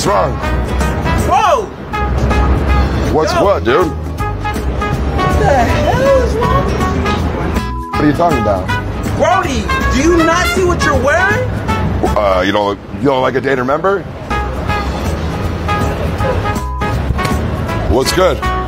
What's wrong? Whoa! What's what, dude? What the hell is wrong with you? What are you talking about? Brody, do you not see what you're wearing? You don't like a day to remember? What's good?